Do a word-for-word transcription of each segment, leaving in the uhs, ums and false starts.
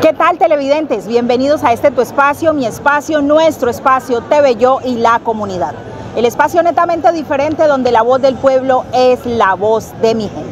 ¿Qué tal, televidentes? Bienvenidos a este tu espacio, mi espacio, nuestro espacio, T V Yo y la comunidad. El espacio netamente diferente donde la voz del pueblo es la voz de mi gente.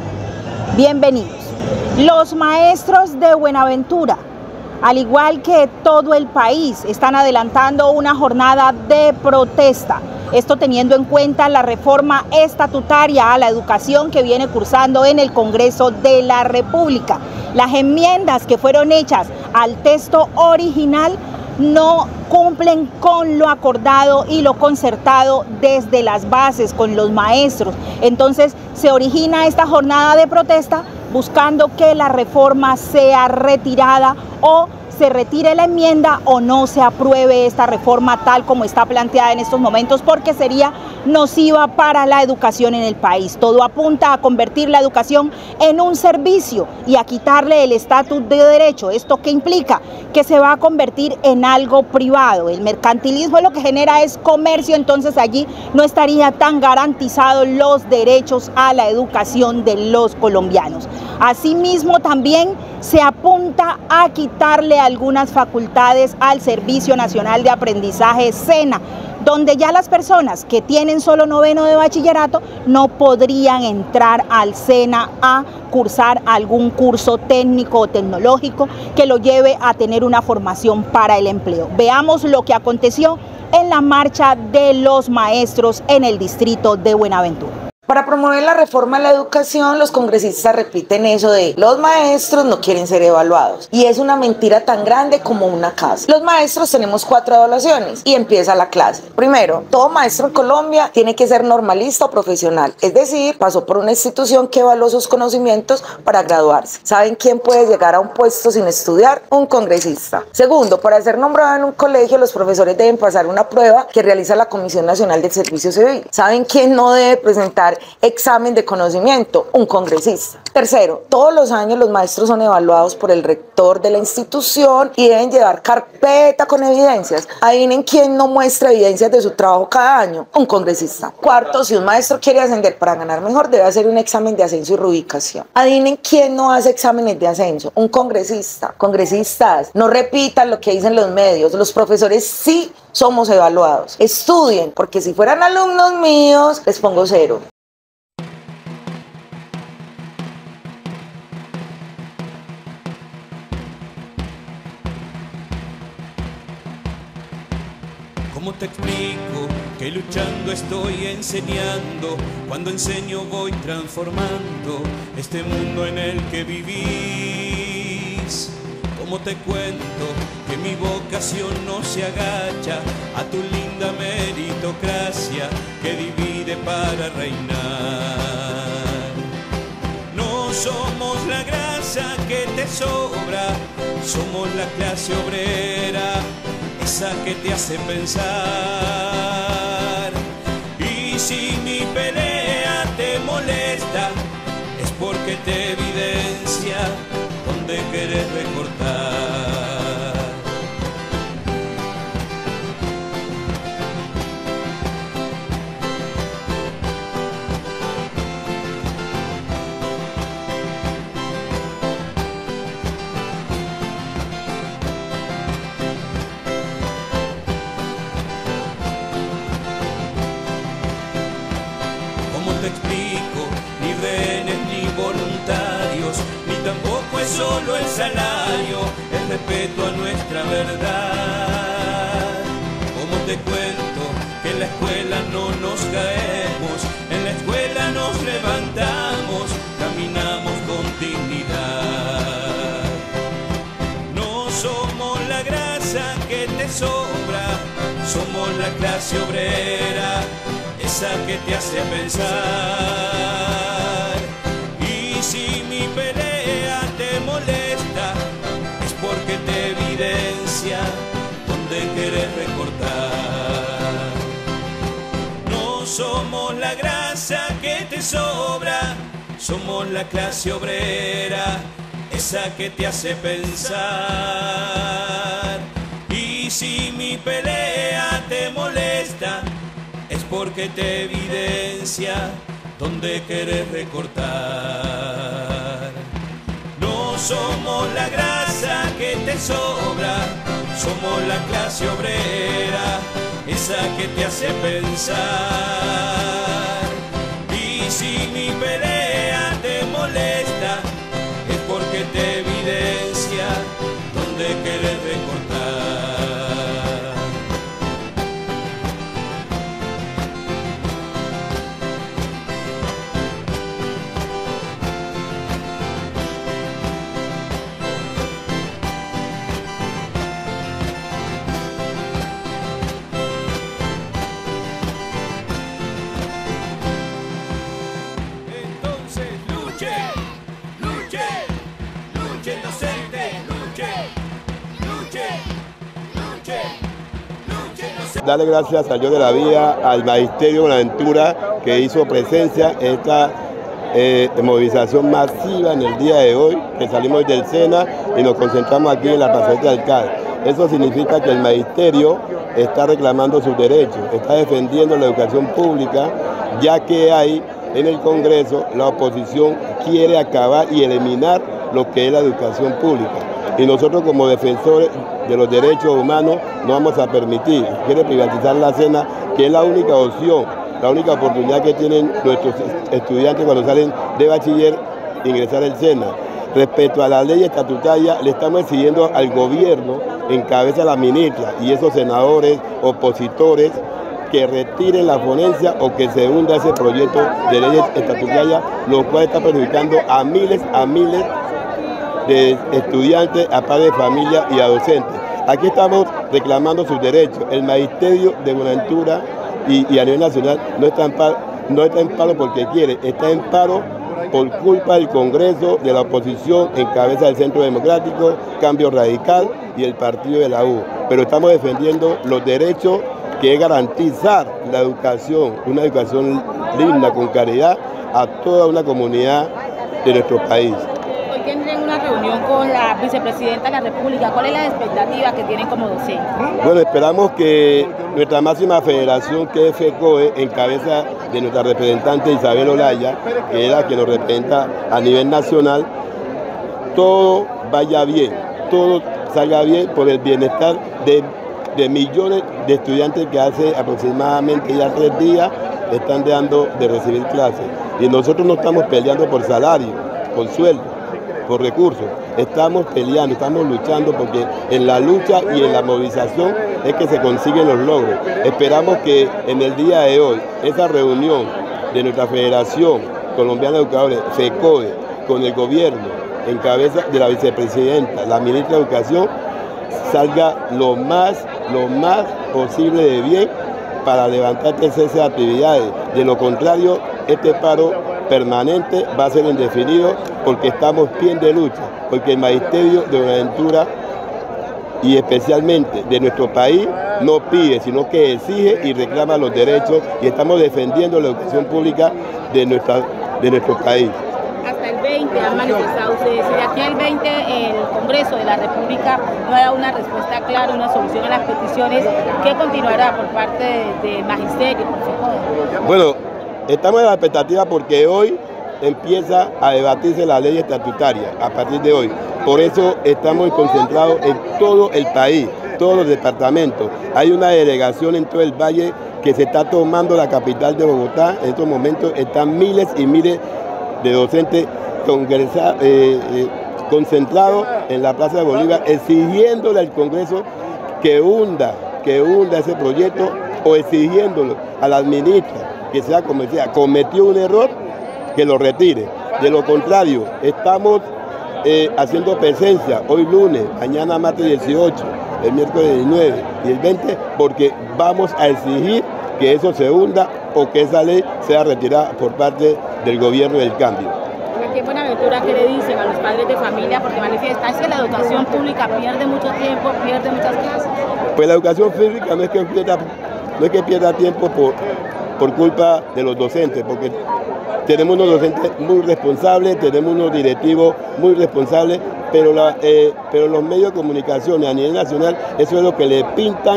Bienvenidos. Los maestros de Buenaventura, al igual que todo el país, están adelantando una jornada de protesta. Esto teniendo en cuenta la reforma estatutaria a la educación que viene cursando en el Congreso de la República. Las enmiendas que fueron hechas al texto original no cumplen con lo acordado y lo concertado desde las bases con los maestros. Entonces se origina esta jornada de protesta buscando que la reforma sea retirada o se retire la enmienda o no se apruebe esta reforma tal como está planteada en estos momentos, porque sería nociva para la educación en el país. Todo apunta a convertir la educación en un servicio y a quitarle el estatus de derecho. ¿Esto qué implica? Que se va a convertir en algo privado. El mercantilismo lo que genera es comercio, entonces allí no estaría tan garantizados los derechos a la educación de los colombianos. Asimismo, también se apunta a quitarle algunas facultades al Servicio Nacional de Aprendizaje SENA, donde ya las personas que tienen solo noveno de bachillerato no podrían entrar al SENA a cursar algún curso técnico o tecnológico que lo lleve a tener una formación para el empleo. Veamos lo que aconteció en la marcha de los maestros en el distrito de Buenaventura. Para promover la reforma a la educación, los congresistas repiten eso de los maestros no quieren ser evaluados. Y es una mentira tan grande como una casa. Los maestros tenemos cuatro evaluaciones y empieza la clase. Primero, todo maestro en Colombia tiene que ser normalista o profesional. Es decir, pasó por una institución que evaluó sus conocimientos para graduarse. ¿Saben quién puede llegar a un puesto sin estudiar? Un congresista. Segundo, para ser nombrado en un colegio, los profesores deben pasar una prueba que realiza la Comisión Nacional del Servicio Civil. ¿Saben quién no debe presentar examen de conocimiento? Un congresista. Tercero, todos los años los maestros son evaluados por el rector de la institución y deben llevar carpeta con evidencias. Adivinen quién no muestra evidencias de su trabajo cada año. Un congresista. Cuarto, si un maestro quiere ascender para ganar mejor, debe hacer un examen de ascenso y reubicación. Adivinen quién no hace exámenes de ascenso. Un congresista. Congresistas, no repitan lo que dicen los medios. Los profesores sí somos evaluados. Estudien, porque si fueran alumnos míos, les pongo cero. ¿Cómo te explico que luchando estoy enseñando? Cuando enseño voy transformando este mundo en el que vivís. ¿Cómo te cuento que mi vocación no se agacha a tu linda meritocracia que divide para reinar? No somos la grasa que te sobra, somos la clase obrera, esa que te hace pensar. Y si mi pelea te molesta, es porque te evidencia donde querés recortar. Te explico, ni rehenes ni voluntarios, ni tampoco es solo el salario, el respeto a nuestra verdad. Como te cuento que en la escuela no nos caemos, en la escuela nos levantamos, caminamos con dignidad. No somos la grasa que te sobra, somos la clase obrera, esa que te hace pensar. Y si mi pelea te molesta, es porque te evidencia donde querés recortar. No somos la grasa que te sobra, somos la clase obrera, esa que te hace pensar. Y si mi pelea te molesta, es porque te evidencia donde querés recortar. No somos la grasa que te sobra. Somos la clase obrera, esa que te hace pensar. Y si mi pelea te molesta, es porque te evidencia donde querés recortar. Darle gracias al Dios de la vida, al Magisterio Buenaventura, que hizo presencia en esta eh, movilización masiva en el día de hoy, que salimos del SENA y nos concentramos aquí en la plazoleta del C A D. Eso significa que el Magisterio está reclamando sus derechos, está defendiendo la educación pública, ya que hay en el Congreso la oposición quiere acabar y eliminar lo que es la educación pública. Y nosotros como defensores de los derechos humanos no vamos a permitir, quiere privatizar la SENA, que es la única opción, la única oportunidad que tienen nuestros estudiantes cuando salen de bachiller, ingresar al SENA. Respecto a la ley estatutaria, le estamos exigiendo al gobierno, en cabeza de la ministra y esos senadores opositores, que retiren la ponencia o que se hunda ese proyecto de ley estatutaria, lo cual está perjudicando a miles, a miles de estudiantes, a padres de familia y a docentes. Aquí estamos reclamando sus derechos. El Magisterio de Buenaventura y, y a nivel nacional no está, en paro, no está en paro porque quiere, está en paro por culpa del Congreso, de la oposición en cabeza del Centro Democrático, Cambio Radical y el partido de la U. Pero estamos defendiendo los derechos, que es garantizar la educación, una educación digna, con calidad, a toda una comunidad de nuestro país. Hoy tienen una reunión con la vicepresidenta de la República. ¿Cuál es la expectativa que tienen como docentes? Bueno, esperamos que nuestra máxima federación, que es FECODE, en cabeza de nuestra representante Isabel Olaya, que es la que nos representa a nivel nacional, todo vaya bien, todo salga bien por el bienestar de de millones de estudiantes que hace aproximadamente ya tres días están dejando de recibir clases. Y nosotros no estamos peleando por salario, por sueldo, por recursos. Estamos peleando, estamos luchando, porque en la lucha y en la movilización es que se consiguen los logros. Esperamos que en el día de hoy, esa reunión de nuestra Federación Colombiana de Educadores, FECODE, con el gobierno, en cabeza de la vicepresidenta, la ministra de Educación, salga lo más, lo más posible de bien para levantar esas actividades. De lo contrario, este paro permanente va a ser indefinido, porque estamos bien de lucha, porque el Magisterio de Buenaventura y especialmente de nuestro país no pide, sino que exige y reclama los derechos, y estamos defendiendo la educación pública de, nuestra, de nuestro país. Hasta el veinte han manifestado ustedes, y de aquí al veinte el Congreso de la República no ha dado una respuesta clara, una solución a las peticiones. ¿Qué continuará por parte del de Magisterio, por FECODE? Bueno, estamos en la expectativa porque hoy empieza a debatirse la ley estatutaria, a partir de hoy. Por eso estamos concentrados en todo el país, todos los departamentos. Hay una delegación en todo el valle que se está tomando la capital de Bogotá. En estos momentos están miles y miles de docentes congresa, eh, eh, concentrados en la Plaza de Bolívar, exigiéndole al Congreso que hunda, que hunda ese proyecto, o exigiéndolo a la ministra, que sea como sea, cometió un error, que lo retire. De lo contrario, estamos eh, haciendo presencia hoy lunes, mañana martes dieciocho, el miércoles diecinueve y el veinte, porque vamos a exigir que eso se hunda o que esa ley sea retirada por parte del gobierno del cambio. Aquí en Buenaventura, ¿qué le dicen a los padres de familia? Porque manifiesta, es que la educación pública pierde mucho tiempo, pierde muchas clases. Pues la educación pública no es que pierda, no es que pierda tiempo por, por culpa de los docentes, porque tenemos unos docentes muy responsables, tenemos unos directivos muy responsables, pero, la, eh, pero los medios de comunicación a nivel nacional, eso es lo que le pintan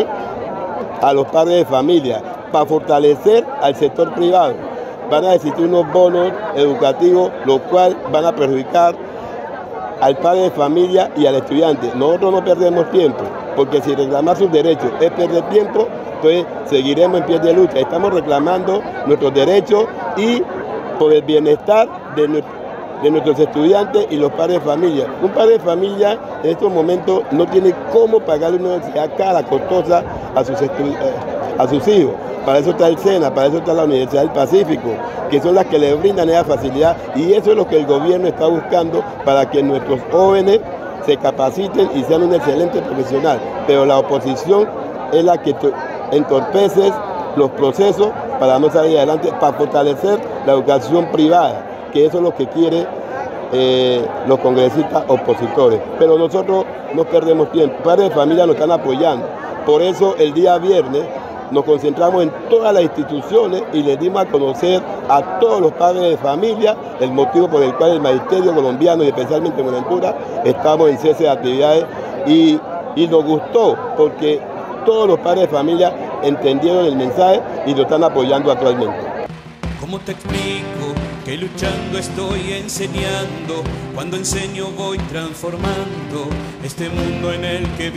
a los padres de familia, para fortalecer al sector privado. Van a existir unos bonos educativos, lo cual van a perjudicar al padre de familia y al estudiante. Nosotros no perdemos tiempo, porque si reclamar sus derechos es perder tiempo, entonces seguiremos en pie de lucha. Estamos reclamando nuestros derechos y por el bienestar de, de nuestros estudiantes y los padres de familia. Un padre de familia en estos momentos no tiene cómo pagar una universidad cara, costosa a sus, a sus hijos. Para eso está el SENA, para eso está la Universidad del Pacífico, que son las que le brindan esa facilidad, y eso es lo que el gobierno está buscando para que nuestros jóvenes se capaciten y sean un excelente profesional. Pero la oposición es la que entorpece los procesos para no salir adelante, para fortalecer la educación privada, que eso es lo que quieren eh, los congresistas opositores. Pero nosotros no perdemos tiempo, padres de familia nos están apoyando. Por eso el día viernes nos concentramos en todas las instituciones y les dimos a conocer a todos los padres de familia el motivo por el cual el magisterio colombiano y especialmente en Buenaventura estamos en cese de actividades, y, y nos gustó porque todos los padres de familia entendieron el mensaje y lo están apoyando actualmente. ¿Cómo te explico que luchando estoy enseñando? Cuando enseño voy transformando este mundo en el que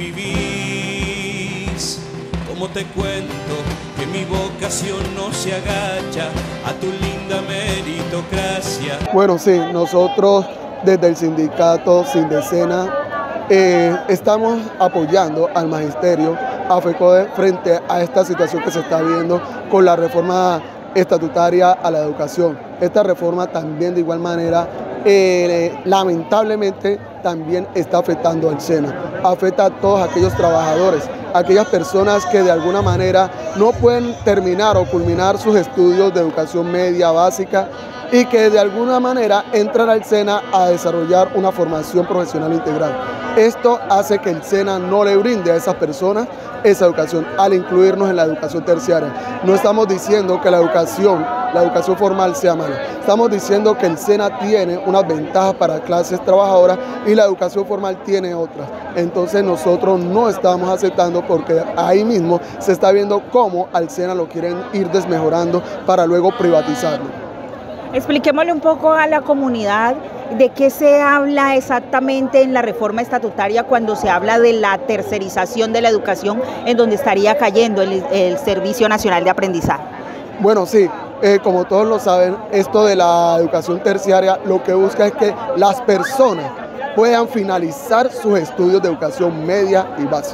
vivís. ¿Cómo te cuento que mi vocación no se agacha a tu linda meritocracia? Bueno, sí, nosotros desde el sindicato Sindecena eh, estamos apoyando al magisterio AFECODE frente a esta situación que se está viendo con la reforma estatutaria a la educación. Esta reforma también de igual manera eh, lamentablemente también está afectando al SENA, afecta a todos aquellos trabajadores, aquellas personas que de alguna manera no pueden terminar o culminar sus estudios de educación media básica y que de alguna manera entran al SENA a desarrollar una formación profesional integral. Esto hace que el SENA no le brinde a esas personas esa educación al incluirnos en la educación terciaria. No estamos diciendo que la educación, la educación formal sea mala. Estamos diciendo que el SENA tiene unas ventajas para clases trabajadoras y la educación formal tiene otras. Entonces nosotros no estamos aceptando porque ahí mismo se está viendo cómo al SENA lo quieren ir desmejorando para luego privatizarlo. Expliquémosle un poco a la comunidad de qué se habla exactamente en la reforma estatutaria cuando se habla de la tercerización de la educación, en donde estaría cayendo el, el Servicio Nacional de Aprendizaje. Bueno, sí, eh, como todos lo saben, esto de la educación terciaria lo que busca es que las personas puedan finalizar sus estudios de educación media y básica.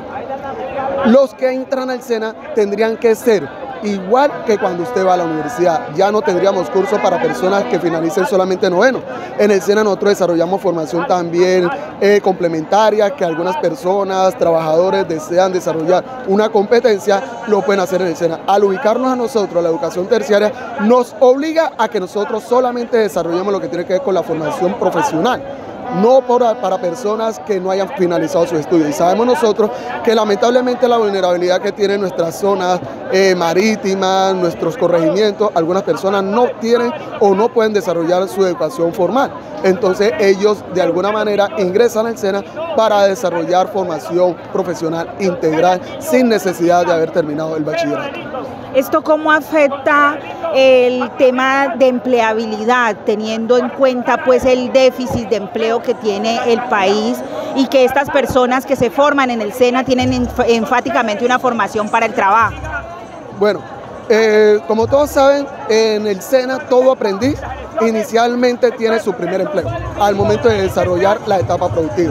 Los que entran al SENA tendrían que ser igual que cuando usted va a la universidad. Ya no tendríamos cursos para personas que finalicen solamente noveno. En el SENA nosotros desarrollamos formación también eh, complementaria, que algunas personas, trabajadores desean desarrollar una competencia, lo pueden hacer en el SENA. Al ubicarnos a nosotros, la educación terciaria nos obliga a que nosotros solamente desarrollemos lo que tiene que ver con la formación profesional, no para, para personas que no hayan finalizado sus estudios. Y sabemos nosotros que lamentablemente la vulnerabilidad que tienen nuestras zonas eh, marítimas, nuestros corregimientos, algunas personas no tienen o no pueden desarrollar su educación formal. Entonces ellos de alguna manera ingresan al SENA para desarrollar formación profesional integral sin necesidad de haber terminado el bachillerato. ¿Esto cómo afecta el tema de empleabilidad, teniendo en cuenta pues el déficit de empleo que tiene el país y que estas personas que se forman en el SENA tienen enf enfáticamente una formación para el trabajo? Bueno, eh, como todos saben, en el SENA todo aprendiz inicialmente tiene su primer empleo al momento de desarrollar la etapa productiva.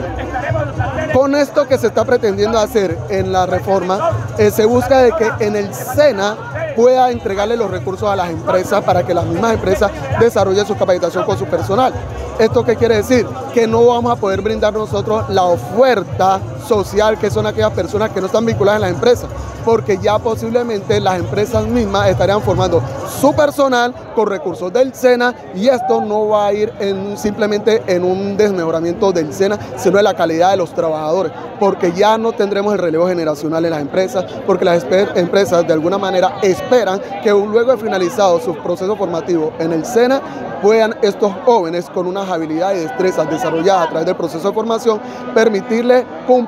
Con esto que se está pretendiendo hacer en la reforma, eh, se busca de que en el SENA pueda entregarle los recursos a las empresas para que las mismas empresas desarrollen su capacitación con su personal. ¿Esto qué quiere decir? Que no vamos a poder brindar nosotros la oferta social que son aquellas personas que no están vinculadas en las empresas, porque ya posiblemente las empresas mismas estarían formando su personal con recursos del SENA y esto no va a ir en, simplemente en un desmejoramiento del SENA, sino en la calidad de los trabajadores, porque ya no tendremos el relevo generacional en las empresas, porque las empresas de alguna manera esperan que luego de finalizado su proceso formativo en el SENA puedan estos jóvenes con unas habilidades y destrezas desarrolladas a través del proceso de formación permitirles cumplir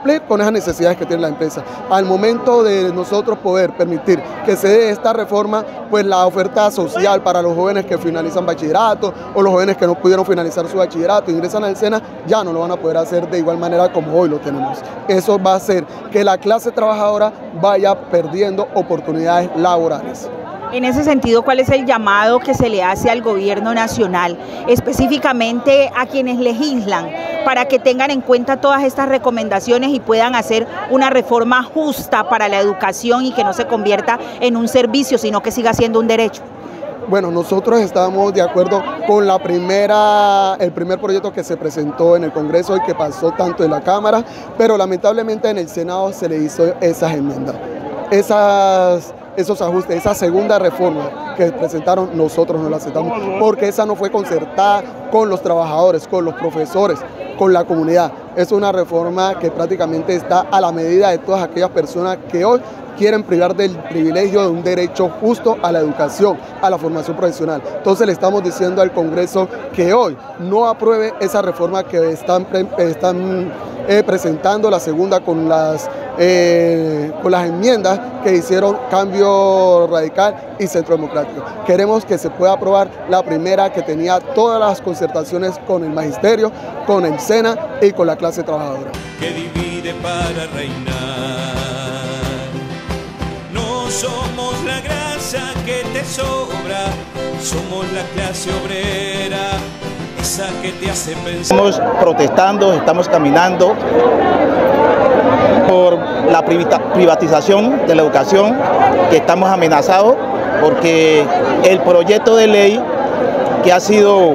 cumplir con esas necesidades que tiene la empresa. Al momento de nosotros poder permitir que se dé esta reforma, pues la oferta social para los jóvenes que finalizan bachillerato o los jóvenes que no pudieron finalizar su bachillerato, ingresan al SENA, ya no lo van a poder hacer de igual manera como hoy lo tenemos. Eso va a hacer que la clase trabajadora vaya perdiendo oportunidades laborales. En ese sentido, ¿cuál es el llamado que se le hace al gobierno nacional, específicamente a quienes legislan, para que tengan en cuenta todas estas recomendaciones y puedan hacer una reforma justa para la educación y que no se convierta en un servicio, sino que siga siendo un derecho? Bueno, nosotros estamos de acuerdo con la primera, el primer proyecto que se presentó en el Congreso y que pasó tanto en la Cámara, pero lamentablemente en el Senado se le hizo esas enmiendas. Esas... esos ajustes, esa segunda reforma que presentaron, nosotros no la aceptamos, porque esa no fue concertada con los trabajadores, con los profesores, con la comunidad. Es una reforma que prácticamente está a la medida de todas aquellas personas que hoy quieren privar del privilegio de un derecho justo a la educación, a la formación profesional. Entonces le estamos diciendo al Congreso que hoy no apruebe esa reforma que están, están eh, presentando, la segunda con las, eh, con las enmiendas que hicieron Cambio Radical y Centro Democrático. Queremos que se pueda aprobar la primera, que tenía todas las concertaciones con el magisterio, con el SENA y con la clase trabajadora. Que divide para reinar. No somos la grasa que te sobra, somos la clase obrera, esa que te hace pensar. Estamos protestando, estamos caminando por la privatización de la educación, que estamos amenazados porque el proyecto de ley que ha sido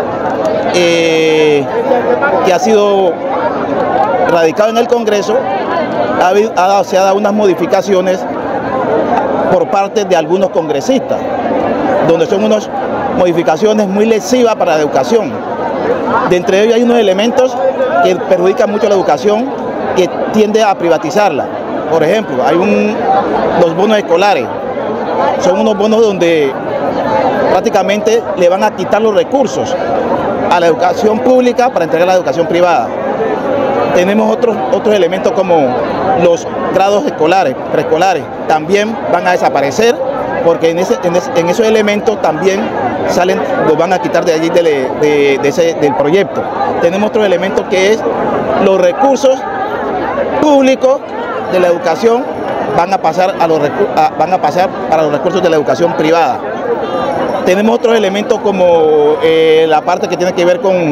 eh, que ha sido radicado en el Congreso ha, ha, se ha dado unas modificaciones por parte de algunos congresistas, donde son unas modificaciones muy lesivas para la educación. De entre ellos hay unos elementos que perjudican mucho la educación, que tiende a privatizarla. Por ejemplo, hay un, los bonos escolares. Son unos bonos donde prácticamente le van a quitar los recursos a la educación pública para entregar a la educación privada. Tenemos otros, otros elementos como los grados escolares, preescolares, también van a desaparecer, porque en, ese, en, ese, en esos elementos también salen, los van a quitar de allí de, de, de ese, del proyecto. Tenemos otro elemento que es los recursos públicos de la educación van a pasar a los a, van a pasar para los recursos de la educación privada. Tenemos otros elementos como eh, la parte que tiene que ver con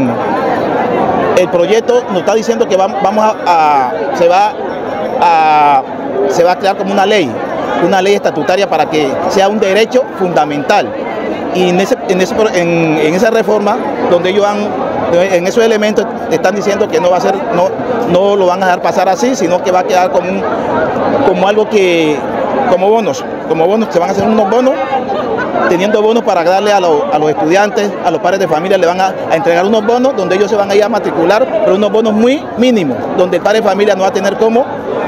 el proyecto. Nos está diciendo que va, vamos a, a se va a se va a crear como una ley, una ley estatutaria para que sea un derecho fundamental. Y en, ese, en, ese, en, en esa reforma, donde ellos han, en esos elementos están diciendo que no va a ser, no, no lo van a dejar pasar así, sino que va a quedar como, un, como algo que, como bonos, como bonos, se van a hacer unos bonos, teniendo bonos para darle a, lo, a los estudiantes, a los padres de familia, le van a, a entregar unos bonos donde ellos se van a ir a matricular, pero unos bonos muy mínimos, donde el padre de familia no va a tener cómo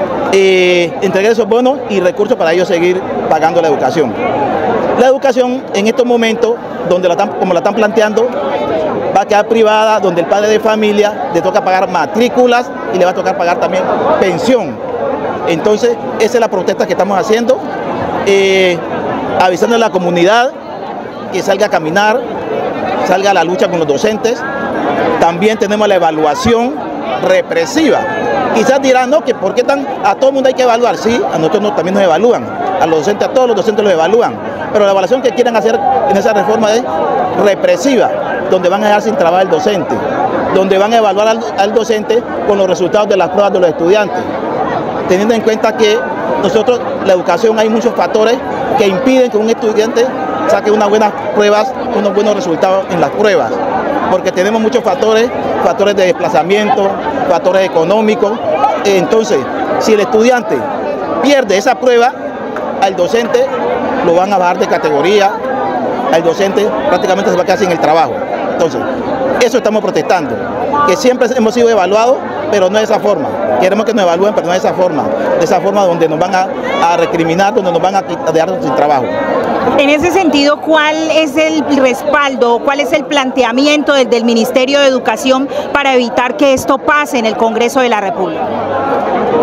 eh, entregar esos bonos y recursos para ellos seguir pagando la educación. La educación en estos momentos, donde la están, como la están planteando, va a quedar privada, donde el padre de familia le toca pagar matrículas y le va a tocar pagar también pensión. Entonces, esa es la protesta que estamos haciendo, eh, avisando a la comunidad que salga a caminar, salga a la lucha con los docentes. También tenemos la evaluación represiva. Quizás dirán, no, que por qué tan, a todo el mundo hay que evaluar. Sí, a nosotros no, también nos evalúan, a los docentes, a todos los docentes los evalúan. Pero la evaluación que quieren hacer en esa reforma es represiva, donde van a dejar sin trabajo al docente, donde van a evaluar al, al docente con los resultados de las pruebas de los estudiantes, teniendo en cuenta que nosotros, la educación, hay muchos factores que impiden que un estudiante saque unas buenas pruebas, unos buenos resultados en las pruebas, porque tenemos muchos factores, factores de desplazamiento, factores económicos. Entonces, si el estudiante pierde esa prueba, al docente lo van a bajar de categoría, al docente prácticamente se va a quedar sin el trabajo. Entonces, eso estamos protestando, que siempre hemos sido evaluados, pero no de esa forma. Queremos que nos evalúen, pero no de esa forma, de esa forma donde nos van a, a recriminar, donde nos van a dejar sin trabajo. En ese sentido, ¿cuál es el respaldo, cuál es el planteamiento desde el Ministerio de Educación para evitar que esto pase en el Congreso de la República?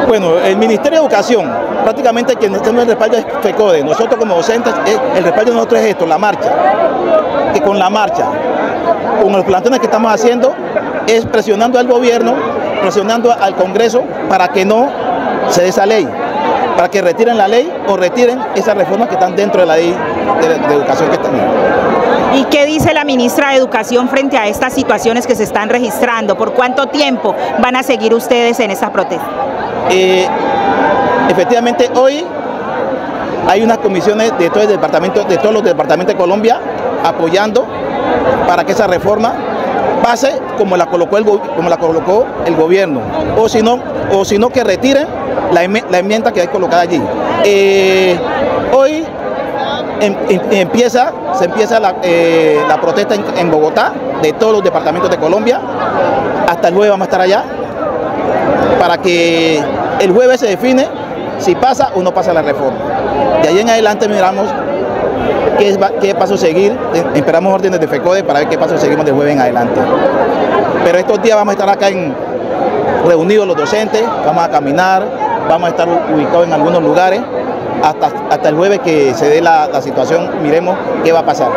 Bueno, el Ministerio de Educación, prácticamente quien está en el respaldo es FECODE. Nosotros como docentes, el respaldo de nosotros es esto, la marcha. Que con la marcha, con los plantones que estamos haciendo, es presionando al gobierno, presionando al Congreso para que no se dé esa ley, para que retiren la ley o retiren esas reformas que están dentro de la ley de, de educación que están. ¿Y qué dice la ministra de Educación frente a estas situaciones que se están registrando? ¿Por cuánto tiempo van a seguir ustedes en esta protesta? Eh, efectivamente, hoy hay unas comisiones de, todo el departamento, de todos los departamentos de Colombia apoyando para que esa reforma pase como la colocó el, como la colocó el gobierno, o si no, o si no que retiren la, la enmienda que hay colocada allí. Eh, hoy em, em, empieza, se empieza la, eh, la protesta en, en Bogotá de todos los departamentos de Colombia. Hasta el jueves vamos a estar allá para que el jueves se define si pasa o no pasa la reforma. De ahí en adelante miramos qué, qué paso seguir, esperamos órdenes de FECODE para ver qué paso seguimos del jueves en adelante. Pero estos días vamos a estar acá en, reunidos los docentes, vamos a caminar, vamos a estar ubicados en algunos lugares, hasta, hasta el jueves que se dé la, la situación, miremos qué va a pasar.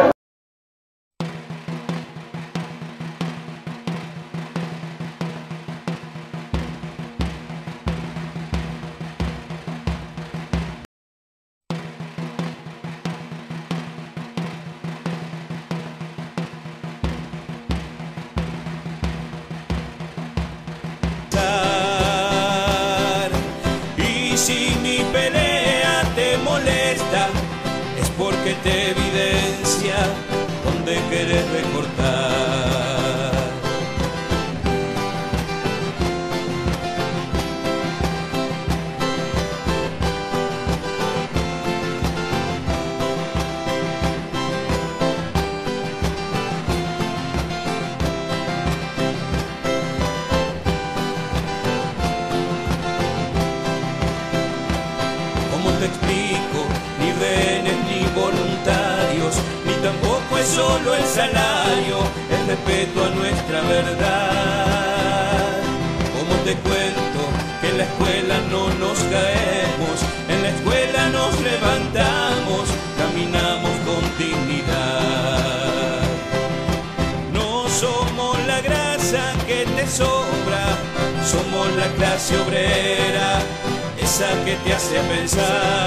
Si mi pelea te molesta, es porque te evidencia donde querés recortar. ¿Cómo te explico? Ni rehenes ni voluntarios, ni tampoco es solo el salario, el respeto a nuestra verdad. ¿Cómo te cuento que en la escuela no nos caemos, en la escuela nos levantamos, caminamos con dignidad? No somos la grasa que te sobra, somos la clase obrera, esa que te hace pensar.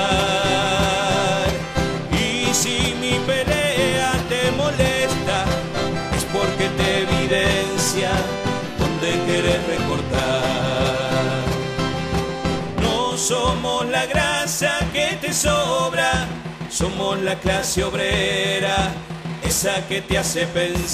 Y si mi pelea te molesta, es porque te evidencia donde querés recortar. No somos la grasa que te sobra, somos la clase obrera, esa que te hace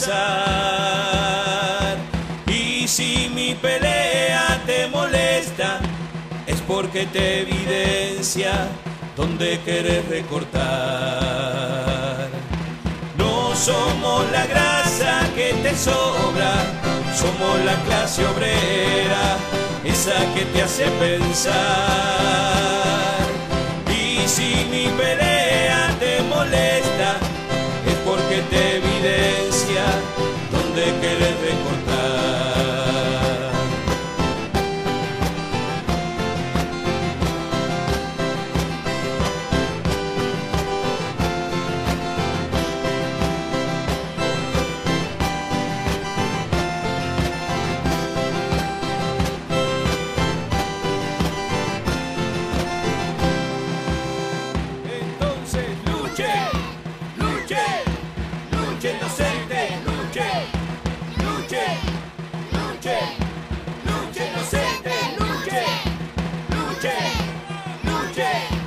pensar. Y si mi pelea te molesta, es porque te evidencia donde querés recortar. No somos la grasa que te sobra, somos la clase obrera, esa que te hace pensar. Y si mi pelea te molesta, es porque te evidencia donde querés recortar. Luche, luche, luche.